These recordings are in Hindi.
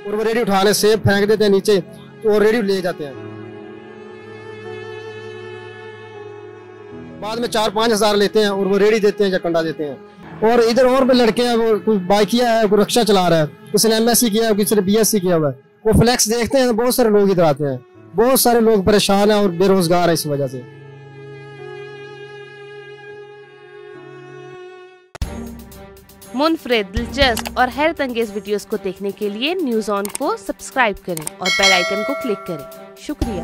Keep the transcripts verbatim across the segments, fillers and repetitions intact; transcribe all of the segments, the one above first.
और वो रेडी उठाने सेब फेंक देते हैं नीचे, तो वो रेडी ले जाते हैं। बाद में चार पाँच हजार लेते हैं और वो रेडी देते हैं या कंडा देते हैं। और इधर और भी लड़के हैं, वो कोई बाइकिया है, कोई रिक्शा चला रहा है, किसी ने एमएससी किया है, किसी ने बीएससी किया हुआ है, वो फ्लैक्स देखते हैं, बहुत सारे लोग इधर आते हैं। बहुत सारे लोग परेशान हैं और बेरोजगार है इस वजह से। मुनफरिद, दिलचस्प और हैरत अंगेज वीडियोस को देखने के लिए न्यूज ऑन को सब्सक्राइब करें और बेल आइकन को क्लिक करें। शुक्रिया।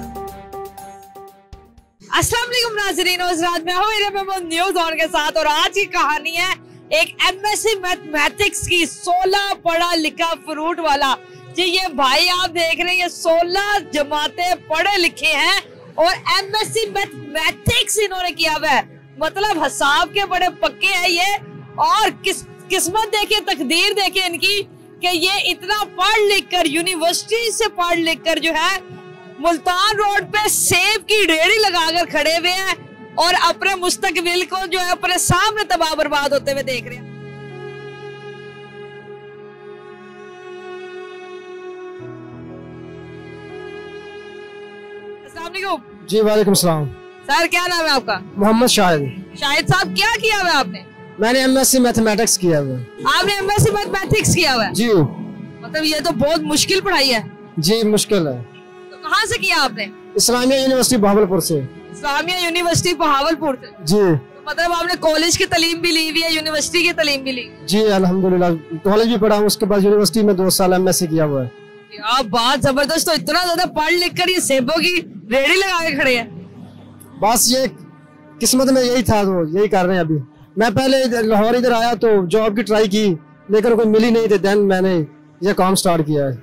अस्सलाम वालेकुम नाज़रीन, हज़रात, मैं हूं इरम महमूद न्यूज ऑन के साथ और आज की कहानी है एक एमएससी मैथमेटिक्स की। सोलह पढ़ा लिखा फ्रूट वाला जी, ये भाई आप देख रहे हैं, ये सोलह जमाते पढ़े लिखे हैं और एमएससी मैथमेटिक्स इन्होंने किया हुआ है। मतलब हिसाब के बड़े पक्के हैं ये। और किस किस्मत देखिए, तकदीर देखिए इनकी कि ये इतना पढ़ लिख कर, यूनिवर्सिटी से पढ़ लिख कर जो है मुल्तान रोड पे सेब की रेहड़ी लगाकर खड़े हुए हैं और अपने मुस्तकबिल को जो है अपने सामने तबाह बर्बाद होते हुए देख रहे हैं। अस्सलाम वालेकुम। जी वालेकुम सलाम। सर क्या नाम है आपका? मोहम्मद शाहिद। शाहिद साहब, क्या किया हुआ है आपने? मैंने एमएससी मैथमेटिक्स किया हुआ है। आपने एमएससी मैथमेटिक्स किया हुआ है? जी। मतलब ये तो बहुत मुश्किल पढ़ाई है। जी मुश्किल है। तो कहाँ से किया आपने? इस्लामिया यूनिवर्सिटी बहावलपुर से। इस्लामिया यूनिवर्सिटी बहावलपुर से? जी। तो मतलब आपने कॉलेज की तालीम भी ली हुई है, यूनिवर्सिटी की तालीम भी ली? जी अल्हम्दुलिल्लाह, कॉलेज भी पढ़ा हूँ, उसके बाद यूनिवर्सिटी में दो साल एमएससी किया हुआ है। आप बात जबरदस्त। तो इतना ज्यादा पढ़ लिख कर ये सेबों की रेहड़ी लगा के खड़े हैं। बस ये किस्मत में यही था, तो यही कर रहे हैं अभी। मैं पहले लाहौर इधर आया तो जॉब की ट्राई की, लेकिन कोई मिली नहीं थी, देन मैंने ये काम स्टार्ट किया है।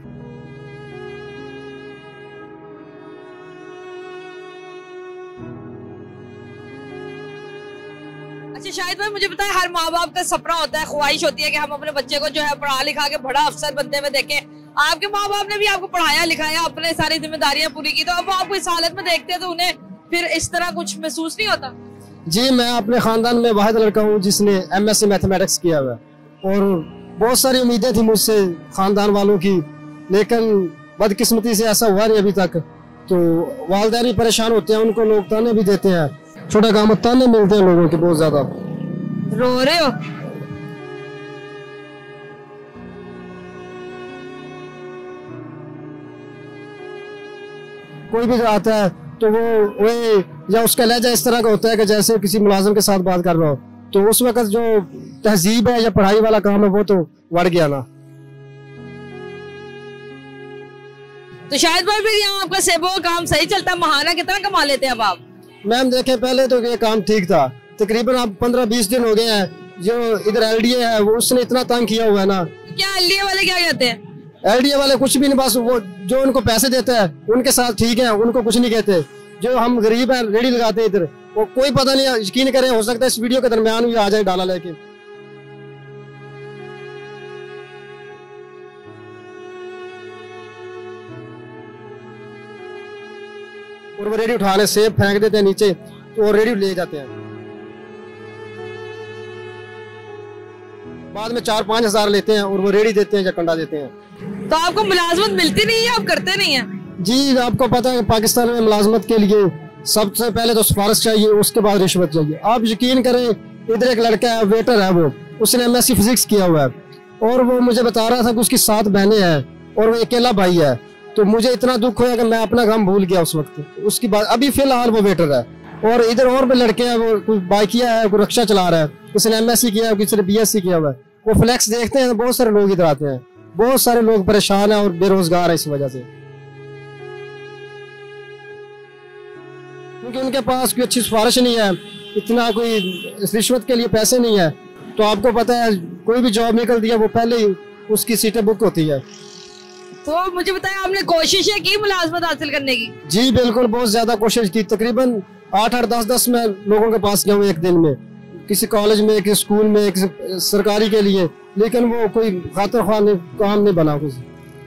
अच्छा शायद भाई, मुझे बताएं, हर माँ बाप का सपना होता है, ख्वाहिश होती है कि हम अपने बच्चे को जो है पढ़ा लिखा के बड़ा अफसर बनते हुए देखें। आपके माँ बाप ने भी आपको पढ़ाया लिखाया, अपने सारी जिम्मेदारियां पूरी की, तो अब आपको इस हालत में देखते हैं तो उन्हें फिर इस तरह कुछ महसूस नहीं होता? जी, मैं अपने खानदान में वाहिद लड़का हूँ जिसने एमएससी मैथमेटिक्स किया हुआ है और बहुत सारी उम्मीदें थी मुझसे खानदान वालों की, लेकिन बदकिस्मती से ऐसा हुआ नहीं अभी तक। तो वालिदैन भी परेशान होते हैं, उनको लोग ताने भी देते हैं, छोटा काम ताने मिलते हैं लोगों के बहुत ज्यादा। रो रहे हो? कोई भी आता है तो वो वही, या उसका लहजा इस तरह का होता है कि जैसे किसी मुलाजिम के साथ बात कर रहा हो, तो उस वक्त जो तहजीब है या पढ़ाई वाला काम है वो तो बढ़ गया ना। तो शायद भाई फिर यहाँ आपका सेबों का काम सही चलता है, महाना कितना कमा लेते हैं अब आप? मैम देखें, पहले तो ये काम ठीक था, तकरीबन अब पंद्रह बीस दिन हो गए हैं जो इधर एलडीए है वो उसने इतना तंग किया हुआ है ना। क्या एलडीए वाले क्या कहते हैं? एलडीए वाले कुछ भी नहीं, बस वो जो उनको पैसे देते हैं उनके साथ ठीक है, उनको कुछ नहीं कहते। जो हम गरीब हैं रेडी लगाते हैं इधर, वो कोई पता नहीं, यकीन करें हो सकता है इस वीडियो के दरमियान भी आ जाए डाला लेके। और वो रेडी उठाने सेब फेंक देते हैं नीचे, तो वो रेडी ले जाते हैं। बाद में चार पाँच हजार लेते हैं और वो रेडी देते हैं या कंडा देते हैं। तो आपको मुलाजमत मिलती नहीं है, आप करते नहीं है? जी, आपको पता है पाकिस्तान में मुलाजमत के लिए सबसे पहले तो सिफारिश चाहिए, उसके बाद रिश्वत चाहिए। आप यकीन करें, इधर एक लड़का है, वेटर है, वो उसने एमएससी फिजिक्स किया हुआ है और वो मुझे बता रहा था कि उसकी सात बहनें हैं और वो अकेला भाई है। तो मुझे इतना दुख हुआ कि मैं अपना काम भूल गया उस वक्त। उसकी बात अभी फिलहाल वो वेटर है। और इधर और भी लड़के हैं, वो कोई बाइकिया है, कोई रिक्शा चला रहा है, किसी ने एमएससी किया है, किसी ने बीएससी किया हुआ है, वो फ्लैक्स देखते हैं, बहुत सारे लोग इधर आते हैं। बहुत सारे लोग परेशान हैं और बेरोजगार है इस वजह से, क्योंकि उनके पास कोई अच्छी सिफारिश नहीं है, इतना कोई रिश्वत के लिए पैसे नहीं है। तो आपको पता है कोई भी जॉब निकलती है वो पहले ही उसकी सीटें बुक होती है। तो मुझे बताएं, आपने कोशिशें की मुलाजमत हासिल करने की? जी बिल्कुल, बहुत ज्यादा कोशिश की। तकरीबन आठ आठ दस दस में लोगों के पास गया हूँ एक दिन में, किसी कॉलेज में, किसी स्कूल में, किसी सरकारी के लिए, लेकिन वो कोई खातिर ख्वाह काम नहीं बना कुछ।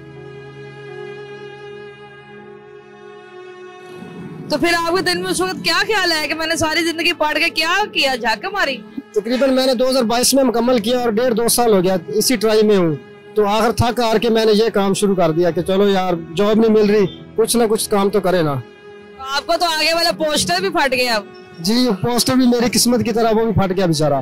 तो फिर आपके दिन में उस वक्त क्या ख्याल है कि मैंने सारी जिंदगी पढ़ के क्या किया, झाका मारी? तकरीबन मैंने दो हज़ार बाईस में मुकम्मल किया और डेढ़ दो साल हो गया इसी ट्राई में हूँ। तो आखिर थक हार के मैंने ये काम शुरू कर दिया कि चलो यार जॉब नहीं मिल रही, कुछ ना कुछ काम तो करे ना। आपको तो आगे वाला पोस्टर भी फट गया। जी पोस्टर भी मेरी किस्मत की तरह वो भी फट गया बेचारा।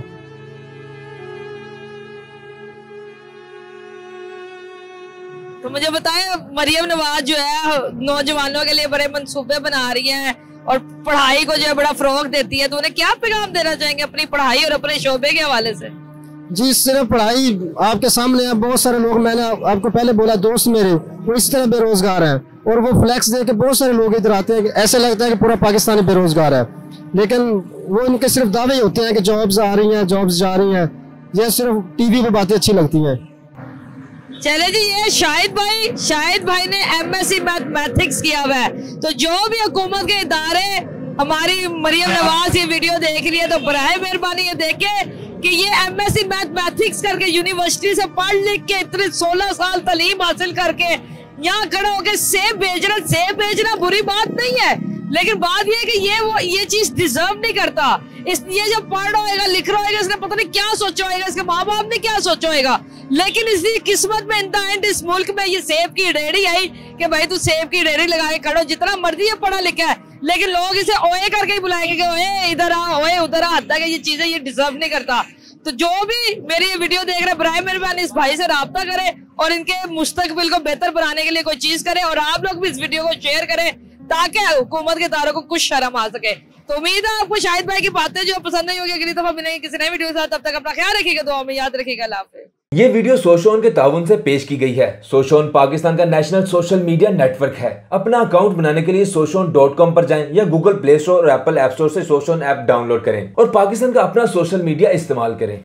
तो मुझे बताएं, मरियम नवाज जो है नौजवानों के लिए बड़े मंसूबे बना रही है और पढ़ाई को जो है बड़ा फरोग देती है, तो उन्हें क्या पैगाम देना चाहेंगे अपनी पढ़ाई और अपने शोबे के हवाले से? जी सिर्फ पढ़ाई आपके सामने है, बहुत सारे लोग, मैंने आपको पहले बोला दोस्त मेरे वो इस तरह बेरोजगार हैं और वो फ्लैक्स दे के बहुत सारे लोग इधर आते हैं, ऐसे लगता है कि पूरा पाकिस्तानी बेरोजगार है, लेकिन वो इनके सिर्फ दावे होते हैं कि जॉब्स आ रही हैं, जॉब्स जा रही हैं, ये सिर्फ टीवी पे बातें अच्छी लगती हैं। चले जी, ये शाहिद भाई शाहिद भाई ने एमएससी मैथमेटिक्स किया हुआ है, तो जो भी हुकूमत के इदारे हमारी मरियम नवाज ये वीडियो देख रही है तो बराए मेहरबानी ये देखे कि ये एमएससी मैथमेटिक्स करके यूनिवर्सिटी से पढ़ लिख के इतने सोलह साल तालीम हासिल करके यहाँ खड़ा होकर सेब बेचना सेब बेचना बुरी बात नहीं है, लेकिन बात ये है कि ये वो ये चीज डिजर्व नहीं करता। इसलिए जब पढ़ रहा होगा लिख रहा होगा, इसने पता नहीं क्या सोचा होगा, इसके माँ बाप ने क्या सोचा होगा, लेकिन इसकी किस्मत में इन द एंड इस मुल्क में ये सेब की रेहड़ी आई कि भाई तू सेब की रेहड़ी लगा के खड़ो, जितना मर्जी है पढ़ा लिखा है, लेकिन लोग इसे ओए करके ही बुलाएंगे कि ओए इधर आ, ओए उधर आ, हद तक ये चीजें ये डिजर्व नहीं करता। तो जो भी मेरी ये वीडियो देख रहे हैं बराए मेहरबानी इस भाई से राब्ता करें और इनके मुस्तकबिल को बेहतर बनाने के लिए कोई चीज करें, और आप लोग भी इस वीडियो को शेयर करें ताकि हुकूमत के तारों को कुछ शर्म आ सके। तो उम्मीद है आपको शाहिद भाई की बातें जो पसंद नहीं होगी, अगली दफा मिलेंगे किसी नई वीडियो के साथ, तब तक अपना ख्याल रखिएगा, दुआ में याद रखिएगा। अल्लाह हाफ़िज़। ये वीडियो सोशोन के ताउन से पेश की गई है। सोशोन पाकिस्तान का नेशनल सोशल मीडिया नेटवर्क है। अपना अकाउंट बनाने के लिए सोशोन डॉट कॉम पर जाएं या गूगल प्ले स्टोर और एप्पल ऐप स्टोर से सोशोन ऐप डाउनलोड करें और पाकिस्तान का अपना सोशल मीडिया इस्तेमाल करें।